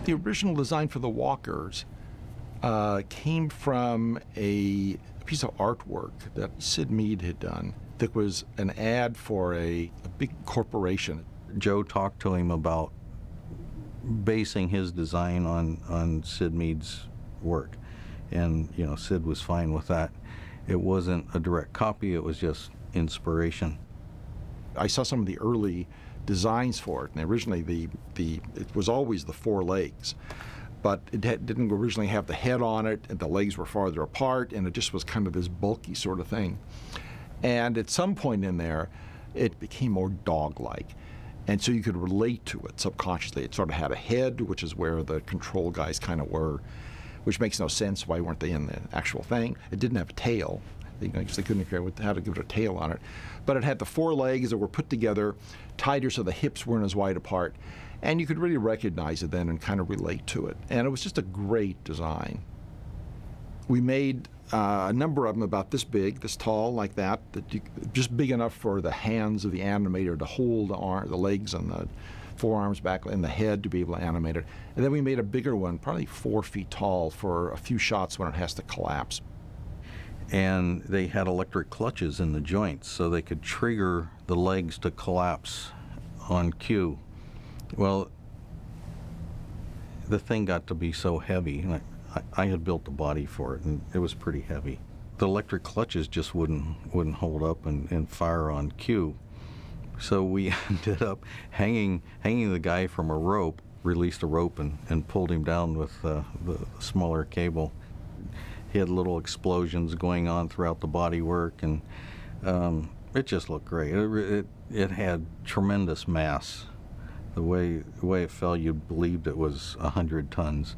The original design for the walkers came from a piece of artwork that Syd Mead had done. That was an ad for a big corporation. Joe talked to him about basing his design on Syd Mead's work, and Syd was fine with that. It wasn't a direct copy, it was just inspiration. I saw some of the early designs for it, and originally it was always the four legs, but it didn't originally have the head on it, and the legs were farther apart, and it just was kind of this bulky sort of thing. And at some point in there, it became more dog-like. And so you could relate to it subconsciously. It sort of had a head, which is where the control guys kind of were, which makes no sense. Why weren't they in the actual thing? It didn't have a tail. They couldn't figure out how to give it a tail on it. But it had the four legs that were put together, tighter so the hips weren't as wide apart. And you could really recognize it then and kind of relate to it. And it was just a great design. We made a number of them about this big, this tall, like that, just big enough for the hands of the animator to hold the legs and the forearms back and the head to be able to animate it. And then we made a bigger one, probably 4 feet tall, for a few shots when it has to collapse. And they had electric clutches in the joints so they could trigger the legs to collapse on cue. Well, the thing got to be so heavy. I had built the body for it, and it was pretty heavy. The electric clutches just wouldn't hold up and fire on cue. So we ended up hanging the guy from a rope, released a rope and pulled him down with the smaller cable. He had little explosions going on throughout the body work, and it just looked great. It had tremendous mass. The way it fell, you believed it was 100 tons.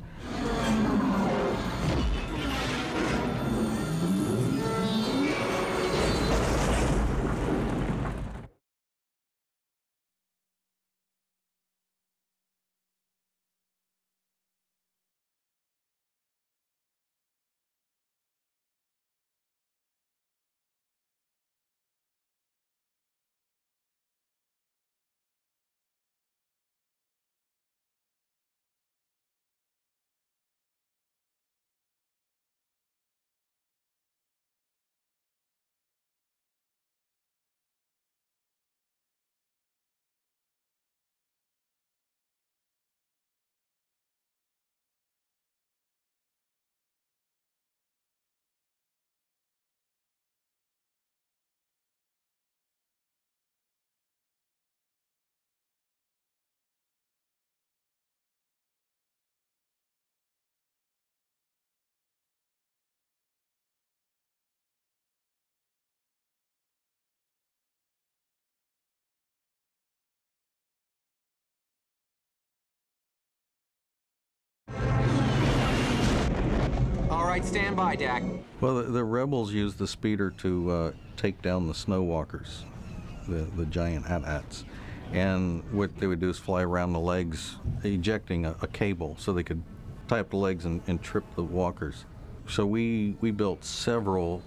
All right, stand by, Dak. Well, the rebels used the speeder to take down the snow walkers, the giant AT-ATs. And what they would do is fly around the legs, ejecting a cable so they could tie up the legs and trip the walkers. So we built several.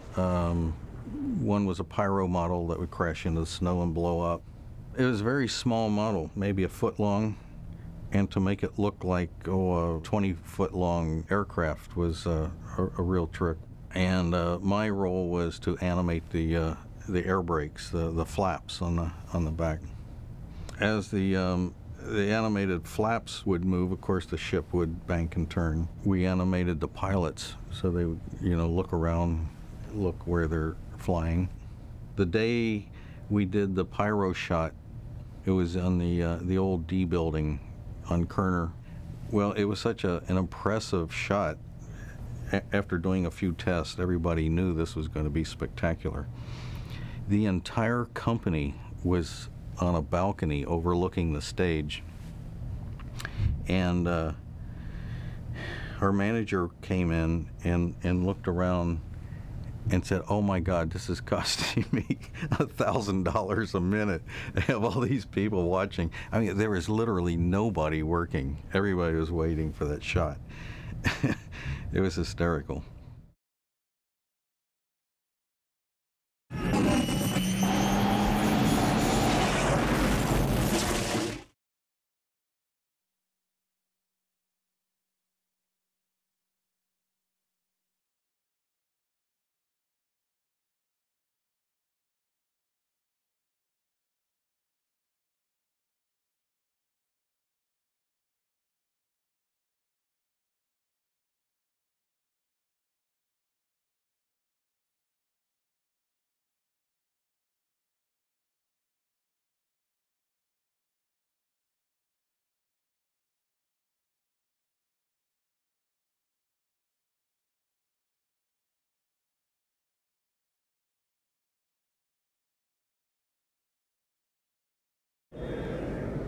One was a pyro model that would crash into the snow and blow up. It was a very small model, maybe a foot long. And to make it look like a 20-foot-long aircraft was a real trick. And my role was to animate the air brakes, the flaps on the back. As the animated flaps would move, of course, the ship would bank and turn. We animated the pilots so they would, look around, look where they're flying. The day we did the pyro shot, it was on the old D building on Kerner. Well, it was such an impressive shot. After doing a few tests, everybody knew this was going to be spectacular. The entire company was on a balcony overlooking the stage, and our manager came in and looked around and said, "Oh my God, this is costing me $1,000 a minute. I have all these people watching." I mean, there was literally nobody working. Everybody was waiting for that shot. It was hysterical.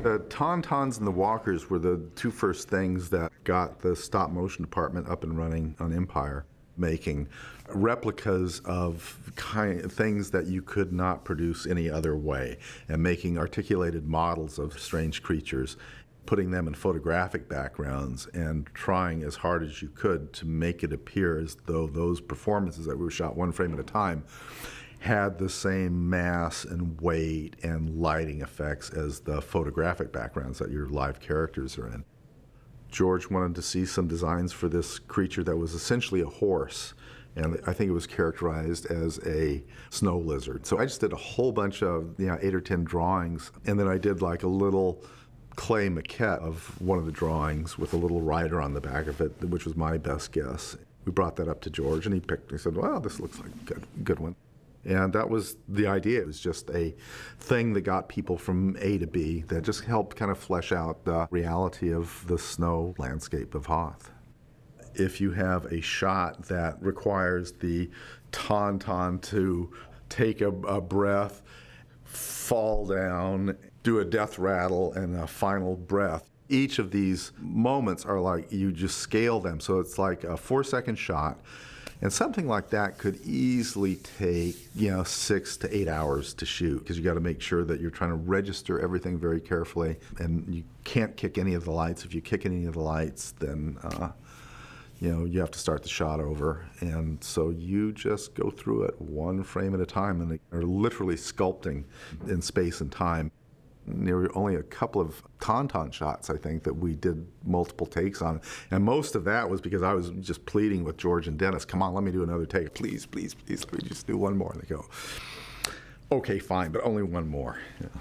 The Tauntauns and the Walkers were the two first things that got the stop motion department up and running on Empire, making replicas of things that you could not produce any other way, and making articulated models of strange creatures, putting them in photographic backgrounds and trying as hard as you could to make it appear as though those performances that were shot one frame at a time had the same mass and weight and lighting effects as the photographic backgrounds that your live characters are in. George wanted to see some designs for this creature that was essentially a horse, and I think it was characterized as a snow lizard. So I just did a whole bunch of 8 or 10 drawings, and then I did like a little clay maquette of one of the drawings with a little rider on the back of it, which was my best guess. We brought that up to George, and he said, well, this looks like a good one. And that was the idea. It was just a thing that got people from A to B that just helped kind of flesh out the reality of the snow landscape of Hoth. If you have a shot that requires the tauntaun to take a breath, fall down, do a death rattle, and a final breath, each of these moments are like you just scale them. So it's like a 4-second shot. And something like that could easily take, 6 to 8 hours to shoot, because you got to make sure that you're trying to register everything very carefully, and you can't kick any of the lights. If you kick any of the lights, then you have to start the shot over. And so you just go through it one frame at a time, and they're literally sculpting in space and time. There were only a couple of tauntaun shots, I think, that we did multiple takes on. And most of that was because I was just pleading with George and Dennis, come on, let me do another take. Please, please, please, let me just do one more. And they go, okay, fine, but only one more.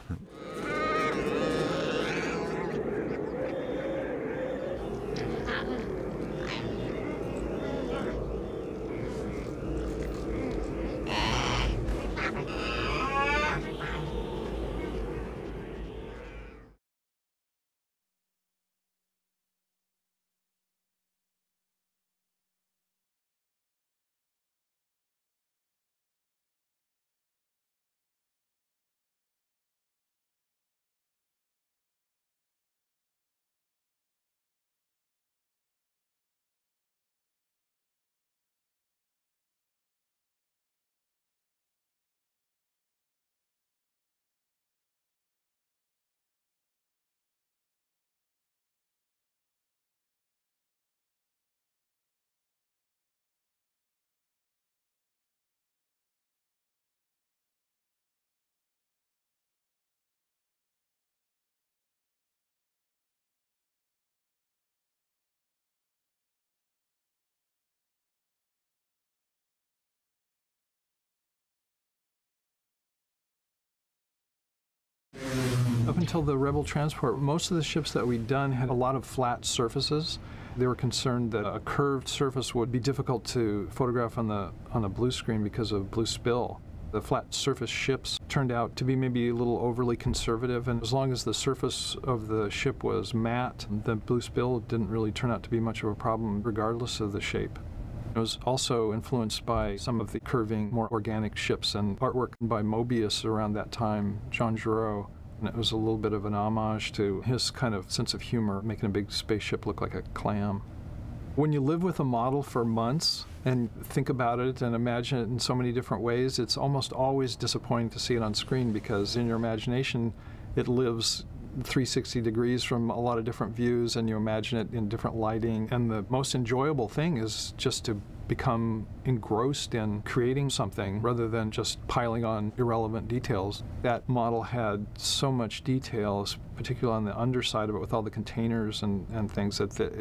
Up until the Rebel transport, most of the ships that we'd done had a lot of flat surfaces. They were concerned that a curved surface would be difficult to photograph on the blue screen because of blue spill. The flat surface ships turned out to be maybe a little overly conservative, and as long as the surface of the ship was matte, the blue spill didn't really turn out to be much of a problem regardless of the shape. It was also influenced by some of the curving, more organic ships and artwork by Mobius around that time, John Giroux. And it was a little bit of an homage to his kind of sense of humor, making a big spaceship look like a clam. When you live with a model for months and think about it and imagine it in so many different ways, it's almost always disappointing to see it on screen, because in your imagination it lives 360 degrees from a lot of different views, and you imagine it in different lighting. And the most enjoyable thing is just to become engrossed in creating something rather than just piling on irrelevant details. That model had so much detail, particularly on the underside of it, with all the containers and things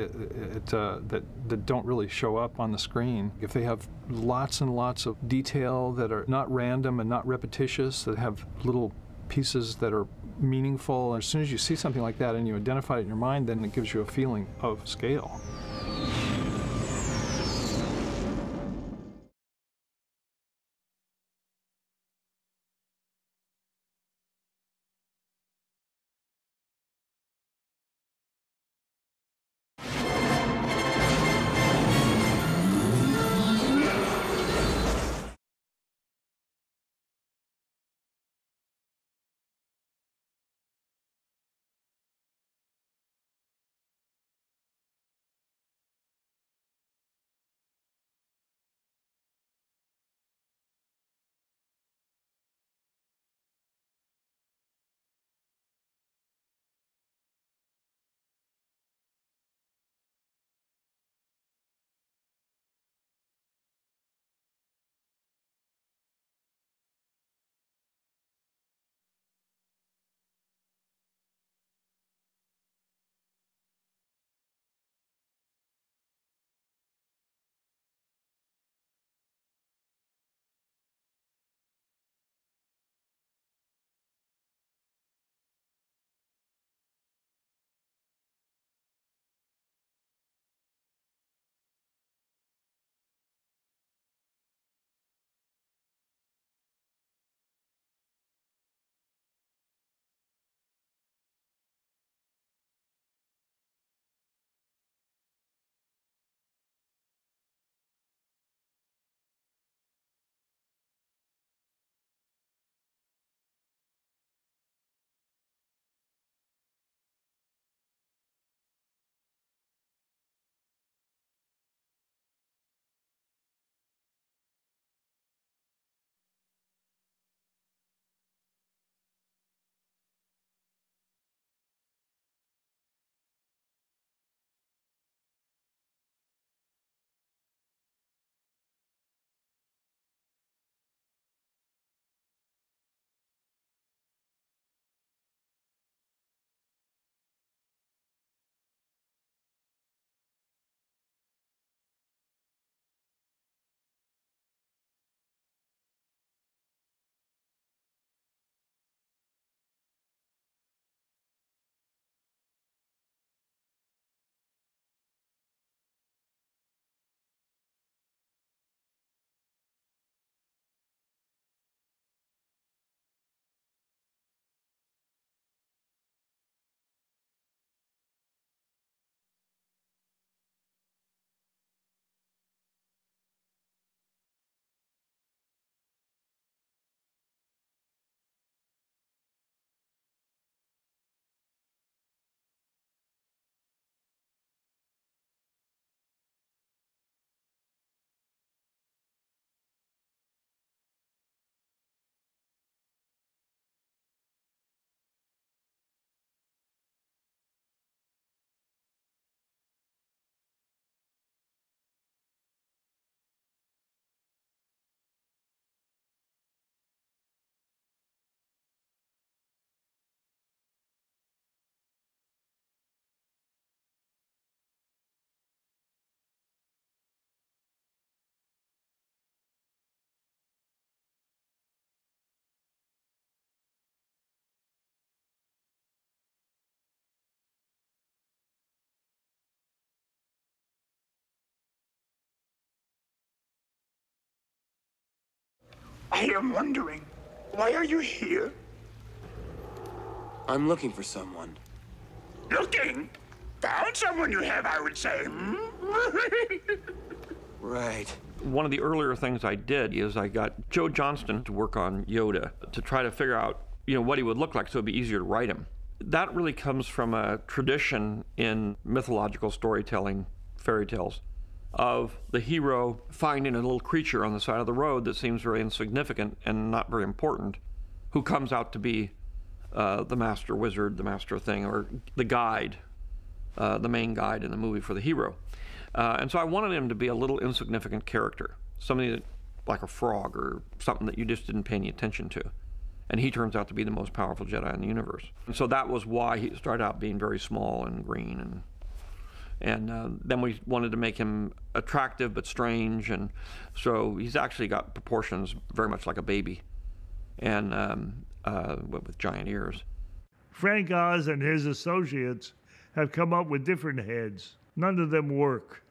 that don't really show up on the screen. If they have lots and lots of detail that are not random and not repetitious, that have little pieces that are meaningful, as soon as you see something like that and you identify it in your mind, then it gives you a feeling of scale. I am wondering, why are you here? I'm looking for someone. Looking? Found someone you have, I would say. Hmm? Right. One of the earlier things I did is I got Joe Johnston to work on Yoda to try to figure out, what he would look like so it'd be easier to write him. That really comes from a tradition in mythological storytelling, fairy tales, of the hero finding a little creature on the side of the road that seems very insignificant and not very important, who comes out to be the master wizard, the master thing, or the guide, the main guide in the movie for the hero. And so I wanted him to be a little insignificant character, somebody that, like a frog or something that you just didn't pay any attention to. And he turns out to be the most powerful Jedi in the universe. And so that was why he started out being very small and green. And then we wanted to make him attractive but strange. And so he's actually got proportions very much like a baby, and with giant ears. Frank Oz and his associates have come up with different heads. None of them work.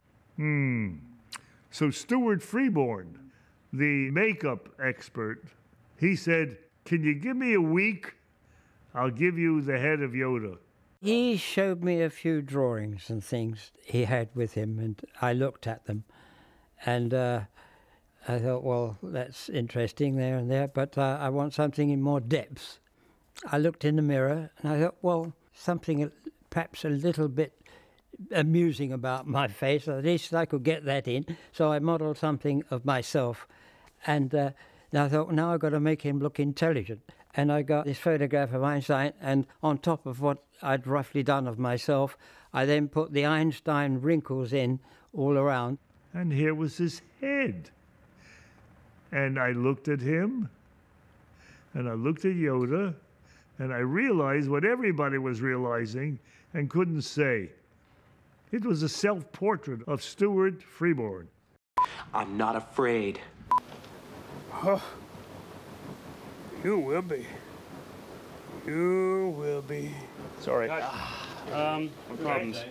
So Stuart Freeborn, the makeup expert, he said, "Can you give me a week? I'll give you the head of Yoda." He showed me a few drawings and things he had with him, and I looked at them. And I thought, well, that's interesting there and there, but I want something in more depth. I looked in the mirror, and I thought, well, something perhaps a little bit amusing about my face. At least I could get that in. So I modelled something of myself. And I thought, now I've got to make him look intelligent. And I got this photograph of Einstein, and on top of what I'd roughly done of myself, I then put the Einstein wrinkles in all around. And here was his head. And I looked at him, and I looked at Yoda, and I realized what everybody was realizing and couldn't say. It was a self-portrait of Stuart Freeborn. I'm not afraid. Oh, you will be. You will be. Sorry. No problems.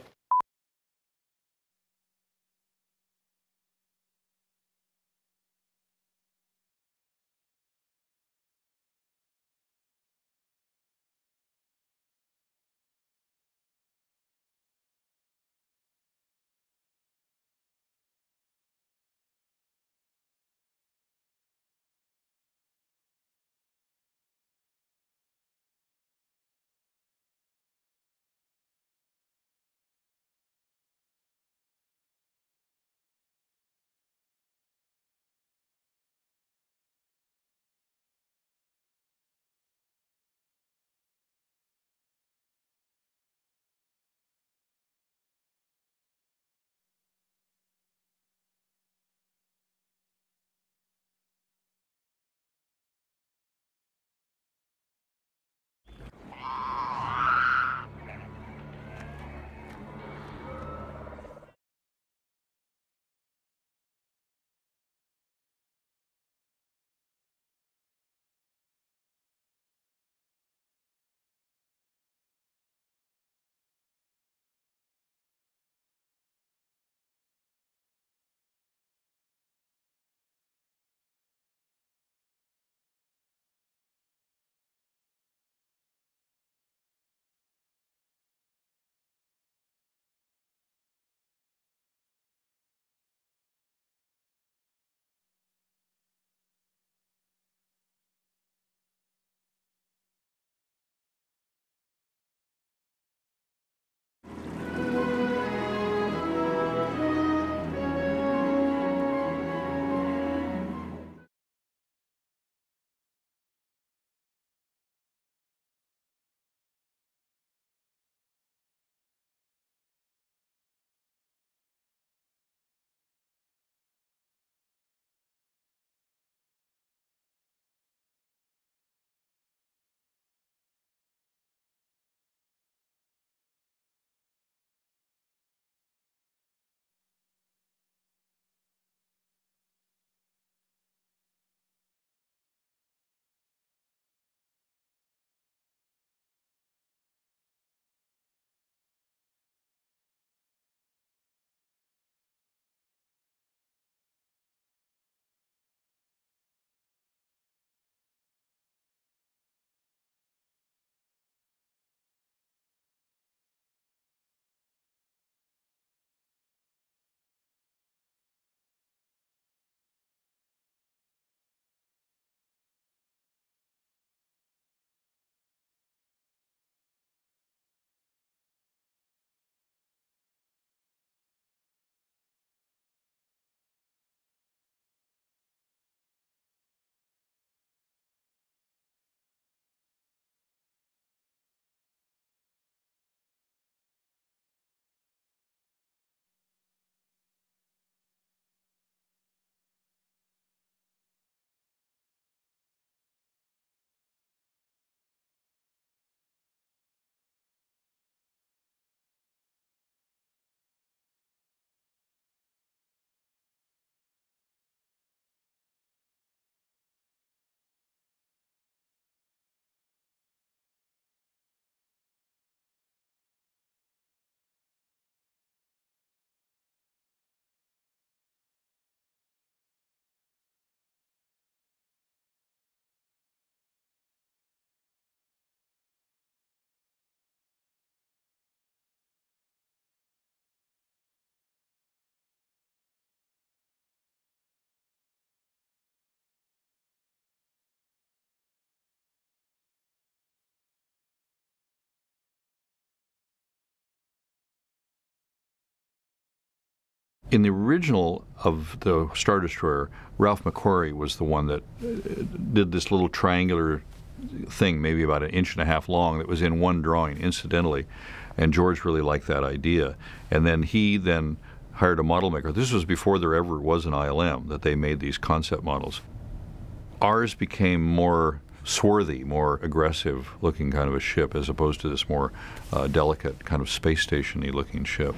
In the original of the Star Destroyer, Ralph McQuarrie was the one that did this little triangular thing, maybe about 1.5 inches long, that was in one drawing, incidentally. And George really liked that idea. And then he hired a model maker. This was before there ever was an ILM, that they made these concept models. Ours became more swarthy, more aggressive looking kind of a ship, as opposed to this more delicate kind of space station-y looking ship.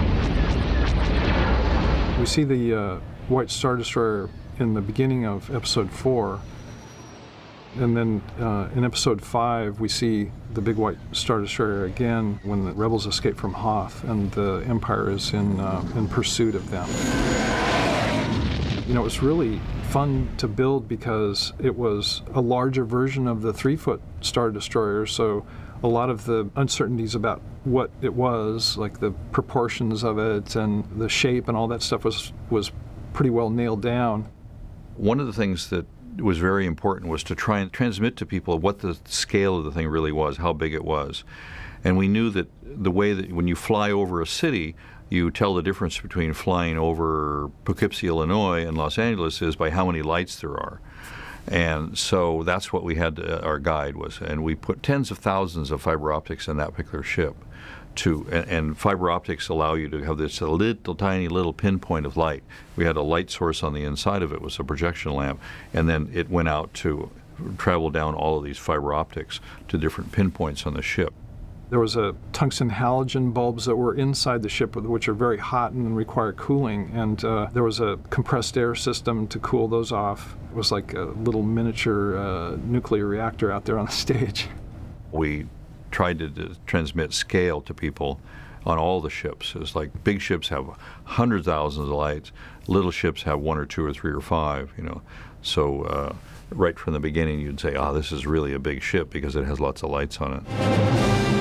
We see the White Star Destroyer in the beginning of Episode 4, and then in Episode 5 we see the big White Star Destroyer again when the rebels escape from Hoth and the Empire is in pursuit of them. You know, it was really fun to build because it was a larger version of the 3-foot Star Destroyer, so a lot of the uncertainties about what it was, like the proportions of it and the shape and all that stuff was pretty well nailed down. One of the things that was very important was to try and transmit to people what the scale of the thing really was, how big it was. And we knew that the way that when you fly over a city, you tell the difference between flying over Poughkeepsie, Illinois and Los Angeles is by how many lights there are. And so that's what we had, our guide was, and we put tens of thousands of fiber optics in that particular ship. And fiber optics allow you to have this little tiny little pinpoint of light. We had a light source on the inside of it, was a projection lamp, and then it went out to travel down all of these fiber optics to different pinpoints on the ship. There was a tungsten halogen bulbs that were inside the ship, which are very hot and require cooling, and there was a compressed air system to cool those off. It was like a little miniature nuclear reactor out there on the stage. We tried to transmit scale to people on all the ships. It's like big ships have hundreds of thousands of lights, little ships have 1 or 2 or 3 or 5, you know. So right from the beginning you'd say, this is really a big ship because it has lots of lights on it.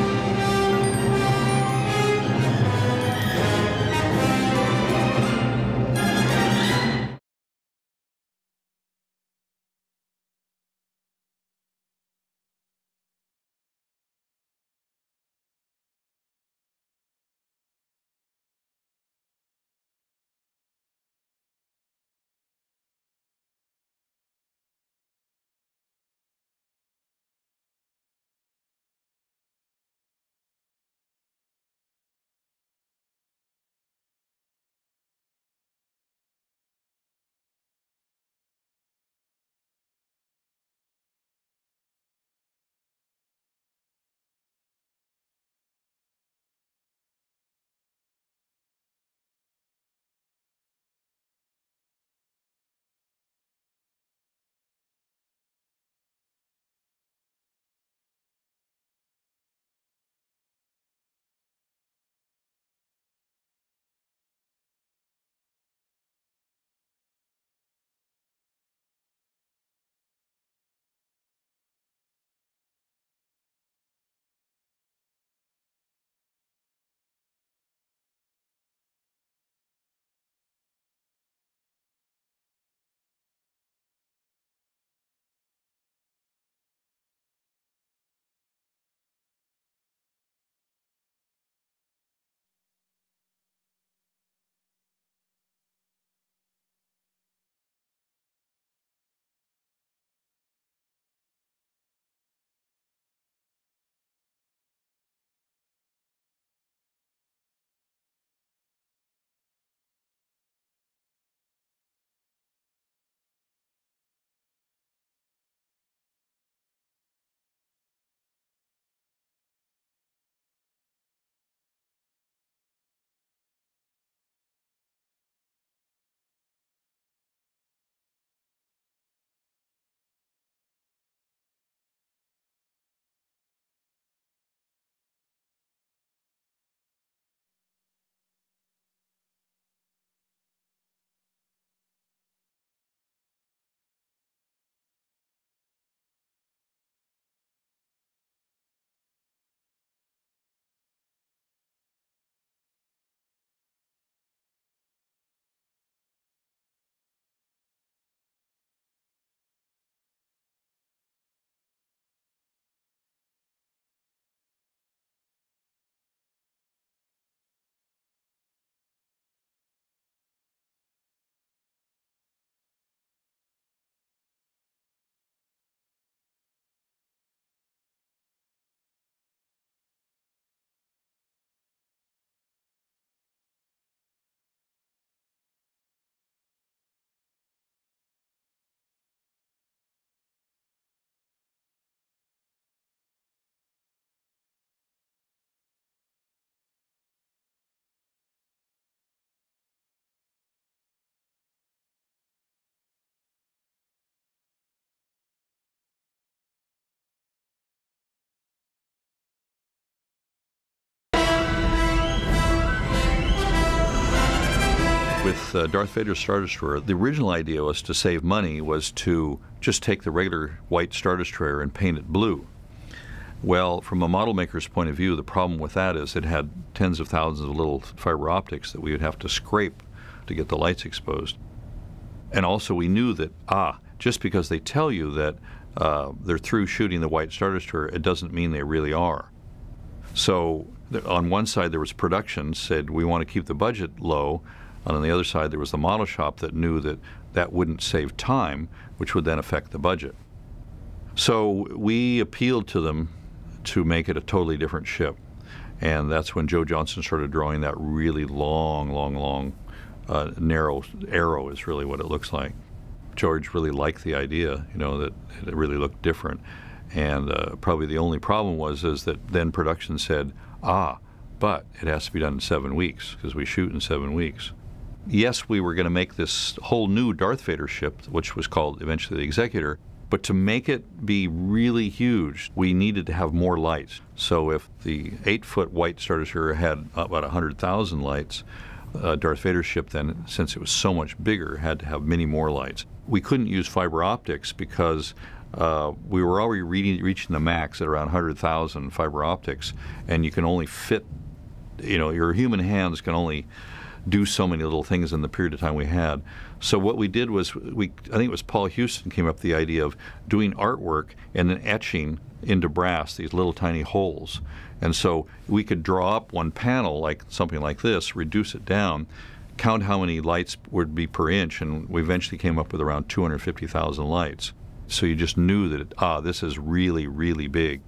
with Darth Vader's Star Destroyer, the original idea was to save money, was to just take the regular white Star Destroyer and paint it blue. Well, from a model maker's point of view, the problem with that is it had tens of thousands of little fiber optics that we would have to scrape to get the lights exposed. And also we knew that, just because they tell you that they're through shooting the white Star Destroyer, it doesn't mean they really are. So on one side there was production, said we want to keep the budget low. On the other side there was the model shop that knew that that wouldn't save time, which would then affect the budget. So we appealed to them to make it a totally different ship. And that's when Joe Johnston started drawing that really long, narrow arrow is really what it looks like. George really liked the idea, that it really looked different. And probably the only problem is that then production said, but it has to be done in 7 weeks, because we shoot in 7 weeks. Yes, we were going to make this whole new Darth Vader ship, which was called eventually the Executor, but to make it be really huge, we needed to have more lights. So if the 8-foot white Star Destroyer had about 100,000 lights, Darth Vader's ship then, since it was so much bigger, had to have many more lights. We couldn't use fiber optics because we were already reaching the max at around 100,000 fiber optics, and you can only fit, your human hands can only do so many little things in the period of time we had. So what we did was, I think it was Paul Houston came up with the idea of doing artwork and then etching into brass these little tiny holes. And so we could draw up one panel, like something like this, reduce it down, count how many lights would be per inch, and we eventually came up with around 250,000 lights. So you just knew that, this is really, really big.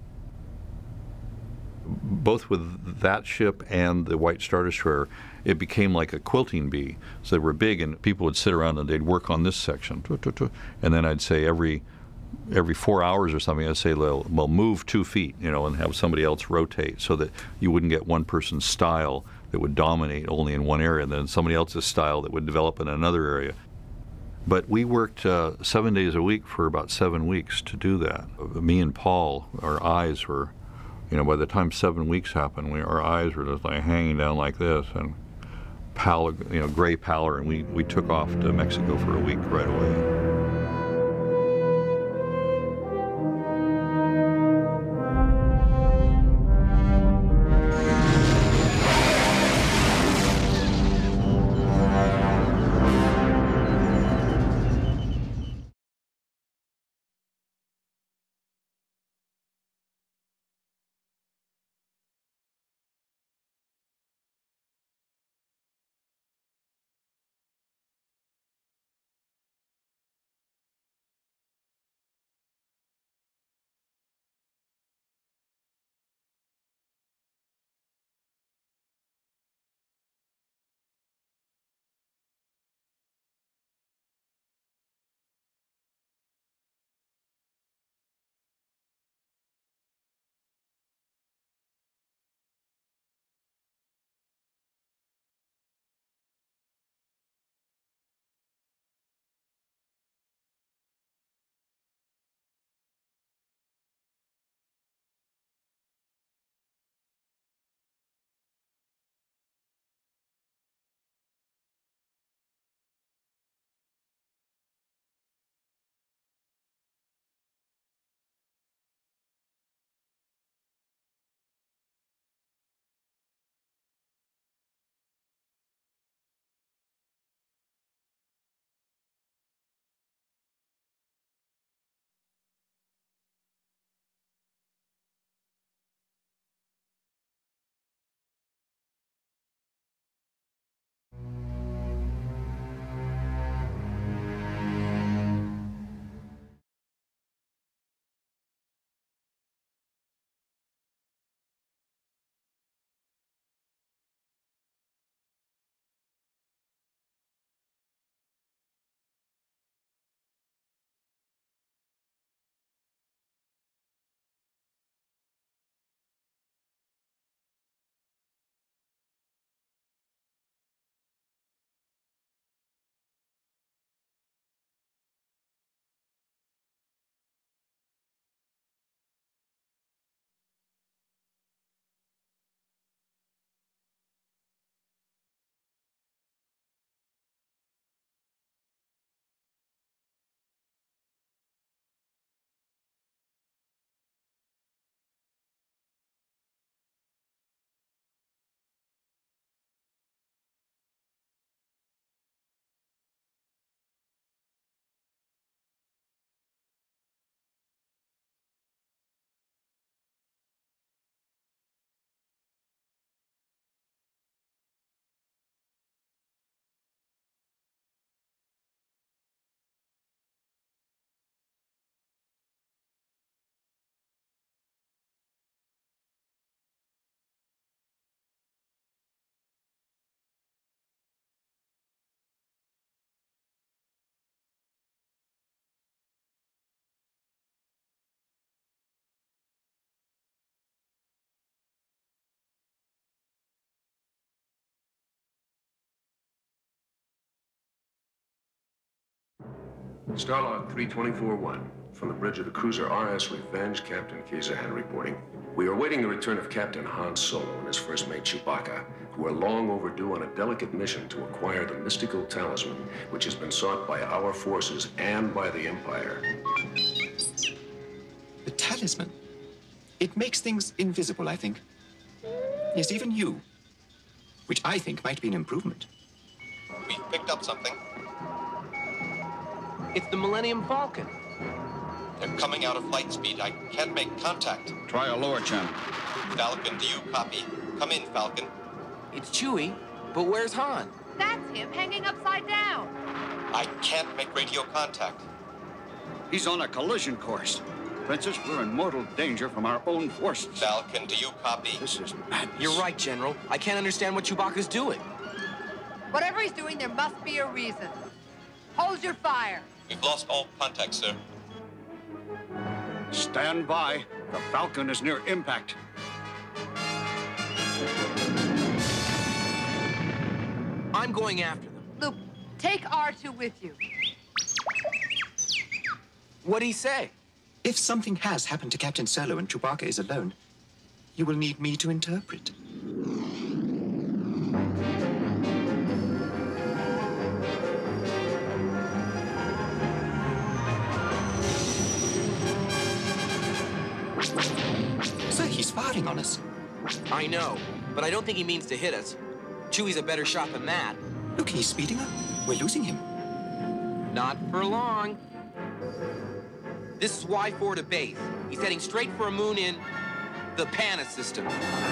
Both with that ship and the white Star Destroyer, it became like a quilting bee. So they were big, and people would sit around and they'd work on this section. And then I'd say every 4 hours or something, I'd say, well, move 2 feet, and have somebody else rotate so that you wouldn't get one person's style that would dominate only in one area, and then somebody else's style that would develop in another area. But we worked 7 days a week for about 7 weeks to do that. Me and Paul, our eyes were, by the time 7 weeks happened, our eyes were just like hanging down like this, and pallid, gray pallor, and we took off to Mexico for a week right away. Starlog 324-1. From the bridge of the cruiser RS Revenge, Captain Kazahan reporting. We are awaiting the return of Captain Han Solo and his first mate Chewbacca, who are long overdue on a delicate mission to acquire the mystical talisman, which has been sought by our forces and by the Empire. The talisman? It makes things invisible, I think. Yes, even you. Which I think might be an improvement. We picked up something. It's the Millennium Falcon. They're coming out of light speed. I can't make contact. Try a lower channel. Falcon, do you copy? Come in, Falcon. It's Chewie, but where's Han? That's him hanging upside down. I can't make radio contact. He's on a collision course. Princess, we're in mortal danger from our own forces. Falcon, do you copy? This is madness. You're right, General. I can't understand what Chewbacca's doing. Whatever he's doing, there must be a reason. Hold your fire. We've lost all contact, sir. Stand by. The Falcon is near impact. I'm going after them. Luke, take R2 with you. What'd he say? If something has happened to Captain Solo and Chewbacca is alone, you will need me to interpret. Sir, he's firing on us. I know, but I don't think he means to hit us. Chewie's a better shot than that. Look, he's speeding up. We're losing him. Not for long. This is Y4 to base. He's heading straight for a moon in the Pana system.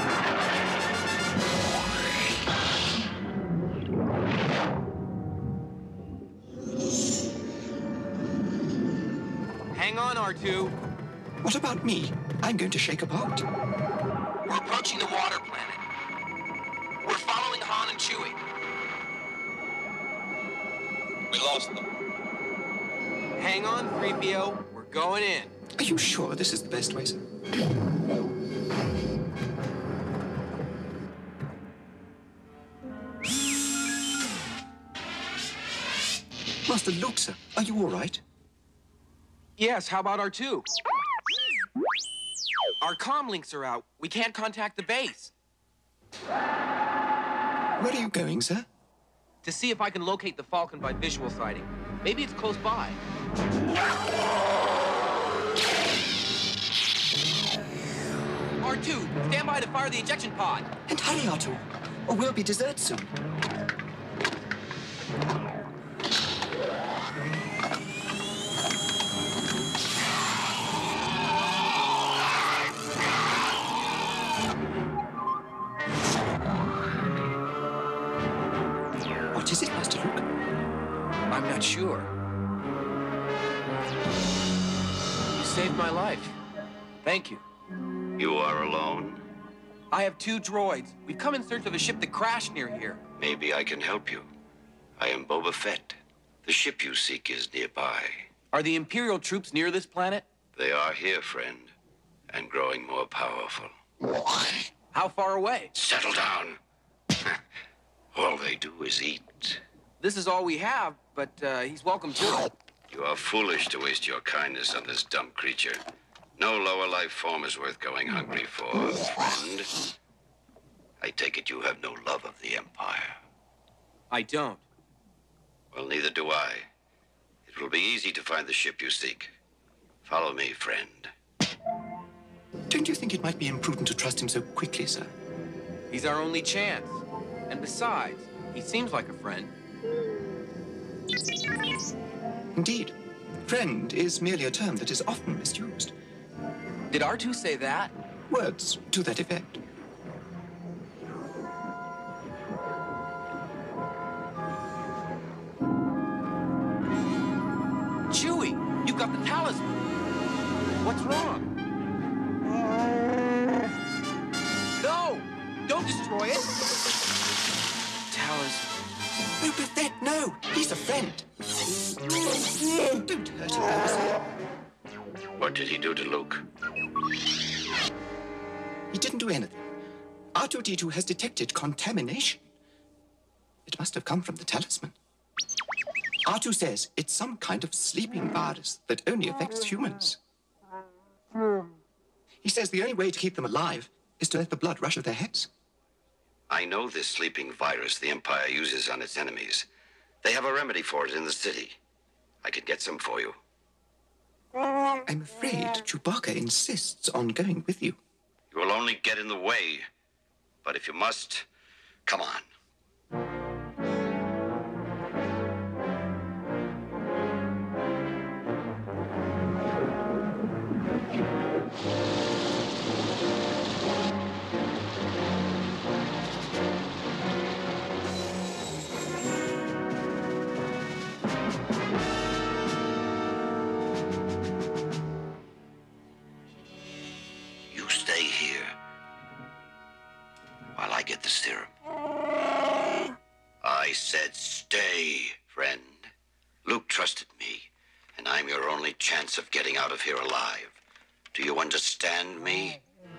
Hang on, R2. What about me? I'm going to shake apart. We're approaching the water planet. We're following Han and Chewie. We lost them. Hang on, 3PO. We're going in. Are you sure this is the best way, sir? Master Luke, sir, are you all right? Yes, how about R2? Our comm links are out. We can't contact the base. Where are you going, sir? To see if I can locate the Falcon by visual sighting. Maybe it's close by. R2, stand by to fire the ejection pod. And hurry, R2, or we'll be deserted soon. What is it, Master Luke? I'm not sure. You saved my life. Thank you. You are alone? I have 2 droids. We've come in search of a ship that crashed near here. Maybe I can help you. I am Boba Fett. The ship you seek is nearby. Are the Imperial troops near this planet? They are here, friend, and growing more powerful. How far away? Settle down. All they do is eat. This is all we have, but he's welcome to it. You are foolish to waste your kindness on this dumb creature. No lower life form is worth going hungry for, friend. I take it you have no love of the Empire. I don't. Well, neither do I. It will be easy to find the ship you seek. Follow me, friend. Don't you think it might be imprudent to trust him so quickly, sir? He's our only chance. And besides, he seems like a friend. Indeed. Friend is merely a term that is often misused. Did R2 say that? Words to that effect. Chewie, you've got the talisman. What's wrong? No! Don't destroy it! Talisman. Boba Fett, no! He's a friend. Don't hurt him, Boba. What did he do to Luke? He didn't do anything. R2-D2 has detected contamination. It must have come from the talisman. R2 says it's some kind of sleeping virus that only affects humans. He says the only way to keep them alive is to let the blood rush to their heads. I know this sleeping virus the Empire uses on its enemies. They have a remedy for it in the city. I could get some for you. I'm afraid Chewbacca insists on going with you. You will only get in the way. But if you must, come on. You stay here while I get the serum. I said stay, friend. Luke trusted me, and I'm your only chance of getting out of here alive. Do you understand me?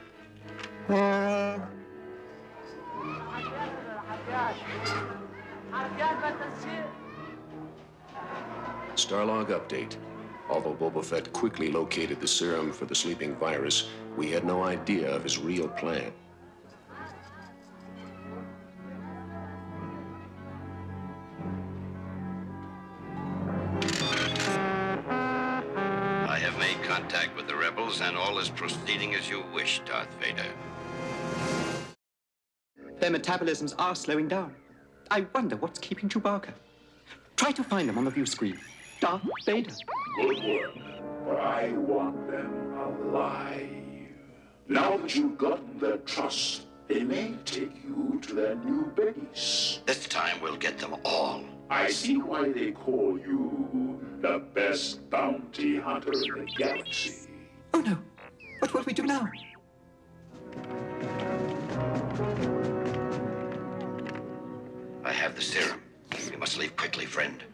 Starlog update. Although Boba Fett quickly located the serum for the sleeping virus, we had no idea of his real plan. I have made contact with the rebels, and all is proceeding as you wish, Darth Vader. Their metabolisms are slowing down. I wonder what's keeping Chewbacca. Try to find them on the view screen. Darth Vader. Good work, but I want them alive. Now that you've gotten their trust, they may take you to their new base. This time we'll get them all. I see why they call you the best bounty hunter in the galaxy. Oh no. What will we do now? I have the serum. We must leave quickly, friend.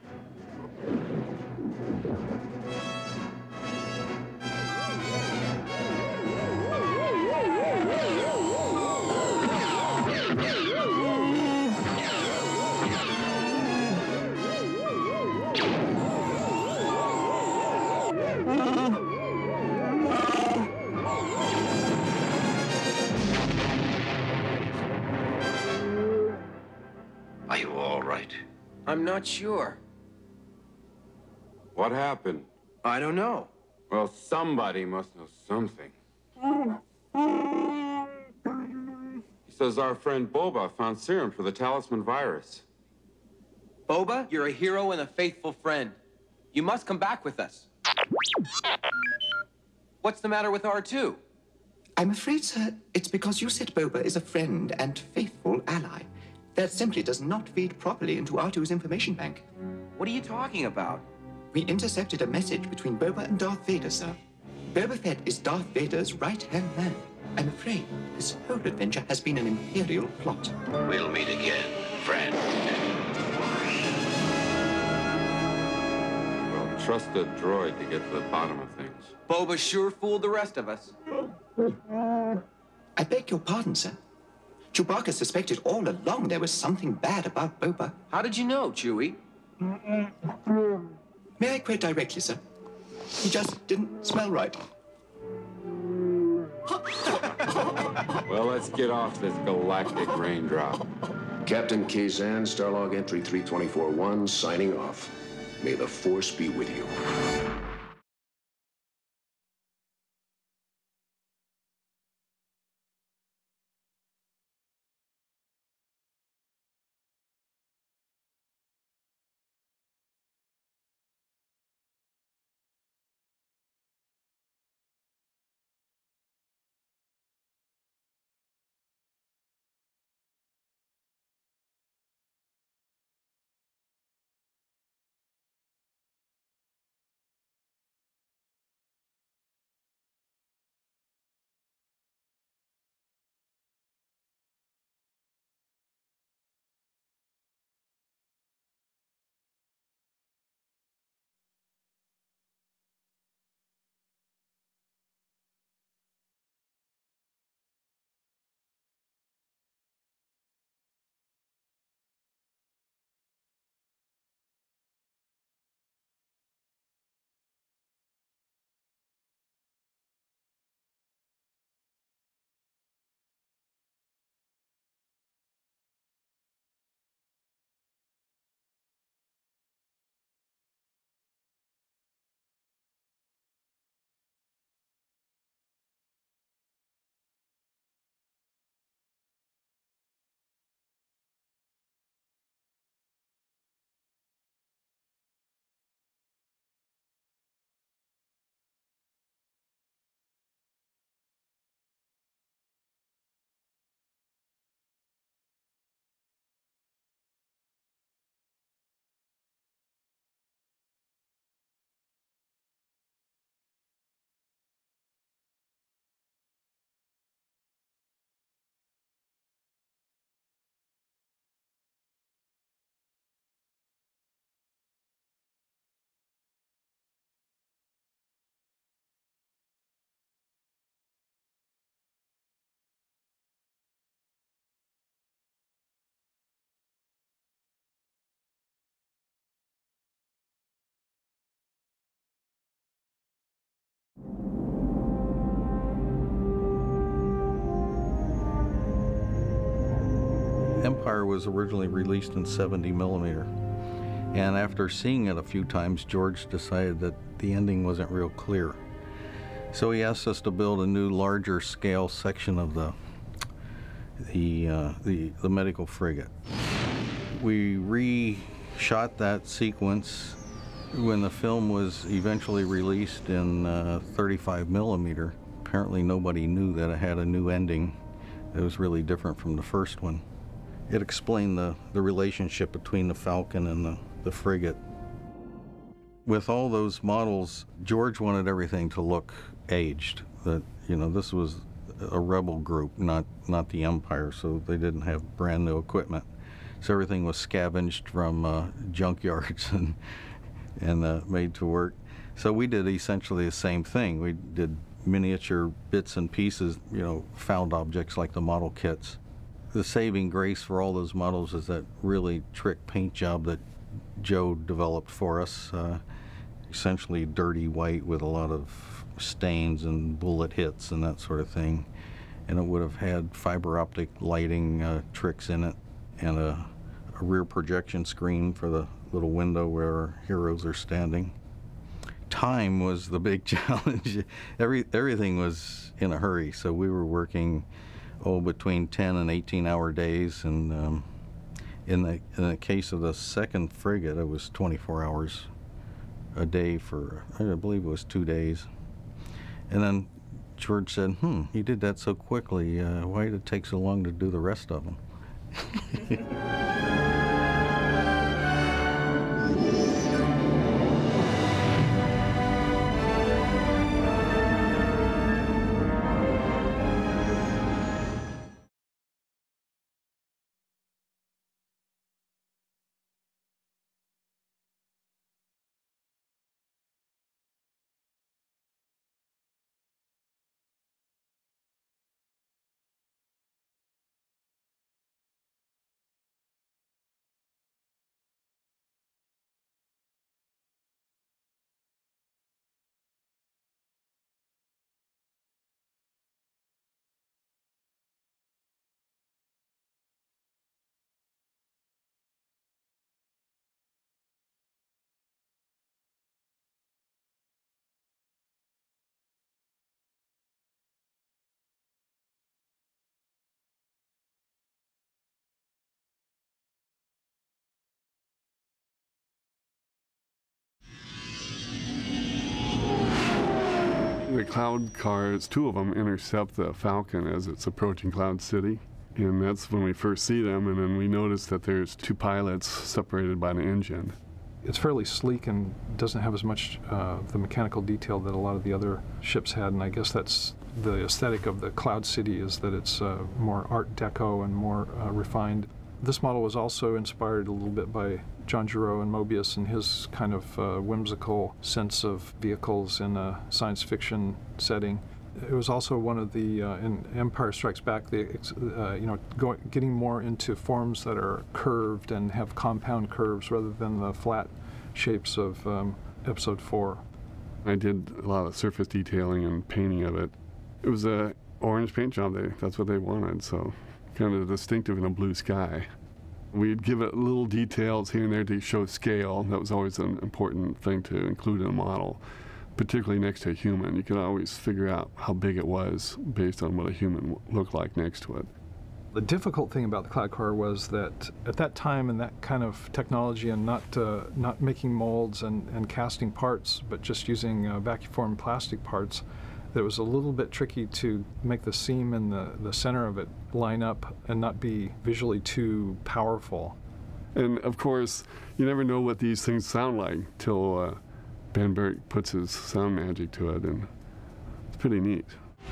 Are you all right? I'm not sure. What happened? I don't know. Well, somebody must know something. He says our friend Boba found serum for the talisman virus. Boba, you're a hero and a faithful friend. You must come back with us. What's the matter with R2? I'm afraid, sir, it's because you said Boba is a friend and faithful ally. That simply does not feed properly into R2's information bank. What are you talking about? We intercepted a message between Boba and Darth Vader, sir. Boba Fett is Darth Vader's right-hand man. I'm afraid this whole adventure has been an Imperial plot. We'll meet again, friend. Well, trust a droid to get to the bottom of things. Boba sure fooled the rest of us. I beg your pardon, sir. Chewbacca suspected all along there was something bad about Boba. How did you know, Chewie? May I quote directly, sir? He just didn't smell right. Well, let's get off this galactic raindrop. Captain Kazan, Starlog Entry 324-1, signing off. May the Force be with you. Empire was originally released in 70 millimeter. And after seeing it a few times, George decided that the ending wasn't real clear. So he asked us to build a new, larger scale section of the medical frigate. We re-shot that sequence when the film was eventually released in 35 millimeter. Apparently nobody knew that it had a new ending. It was really different from the first one. It explained the relationship between the Falcon and the frigate. With all those models, George wanted everything to look aged. That, you know, this was a rebel group, not the Empire, so they didn't have brand new equipment. So everything was scavenged from junkyards and made to work. So we did essentially the same thing. We did miniature bits and pieces, you know, found objects like the model kits. The saving grace for all those models is that really trick paint job that Joe developed for us. Essentially dirty white with a lot of stains and bullet hits and that sort of thing. And it would have had fiber optic lighting tricks in it and a rear projection screen for the little window where our heroes are standing. Time was the big challenge. Everything was in a hurry, so we were working between 10 and 18-hour days, and in the case of the second frigate, it was 24 hours a day for, I believe it was 2 days. And then George said, he did that so quickly, why did it take so long to do the rest of them? The Cloud cars, two of them intercept the Falcon as it's approaching Cloud City. And that's when we first see them, and then we notice that there's two pilots separated by the engine. It's fairly sleek and doesn't have as much the mechanical detail that a lot of the other ships had, and I guess that's the aesthetic of the Cloud City, is that it's more Art Deco and more refined. This model was also inspired a little bit by John Giroux and Moebius and his kind of whimsical sense of vehicles in a science fiction setting. It was also one of the, in Empire Strikes Back, getting more into forms that are curved and have compound curves rather than the flat shapes of Episode 4. I did a lot of surface detailing and painting of it. It was a orange paint job. That's what they wanted, so kind of distinctive in a blue sky. We'd give it little details here and there to show scale. That was always an important thing to include in a model, particularly next to a human. You could always figure out how big it was based on what a human looked like next to it. The difficult thing about the Cloud car was that at that time and that kind of technology, and not making molds and casting parts, but just using vacuum plastic parts, that it was a little bit tricky to make the seam in the center of it line up and not be visually too powerful. And of course, you never know what these things sound like till Ben Burtt puts his sound magic to it, and it's pretty neat.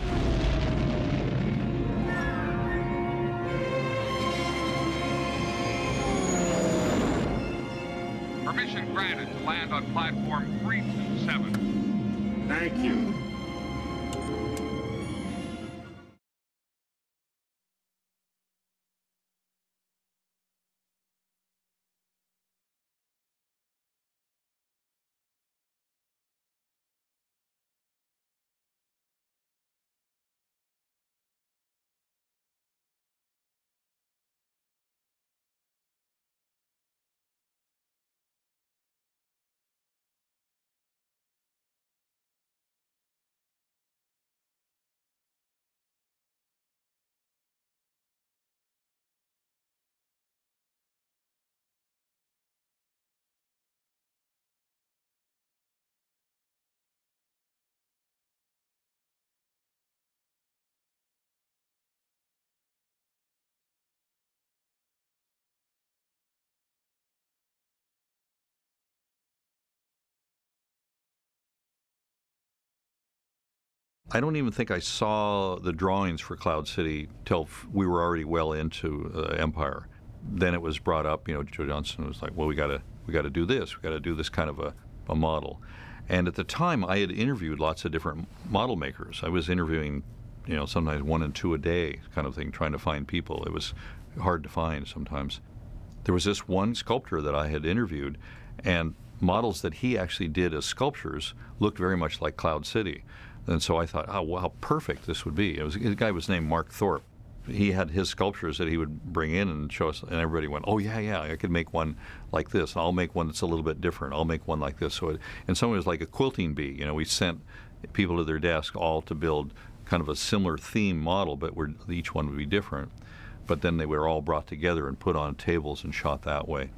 Permission granted to land on platform 327. Thank you. I don't even think I saw the drawings for Cloud City till we were already well into Empire. Then it was brought up, Joe Johnston was like, well, we got to do this. We got to do this kind of a model. And at the time, I had interviewed lots of different model makers. I was interviewing, sometimes 1 and 2 a day kind of thing, trying to find people. It was hard to find sometimes. There was this one sculptor that I had interviewed, and models that he actually did as sculptures looked very much like Cloud City. And so I thought, oh, well, how perfect this would be. The guy was named Mark Thorpe. He had his sculptures that he would bring in and show us, and everybody went, oh, yeah, I could make one like this. I'll make one that's a little bit different. I'll make one like this. So in some ways, like a quilting bee. We sent people to their desk all to build kind of a similar theme model, but each one would be different. But then they were all brought together and put on tables and shot that way.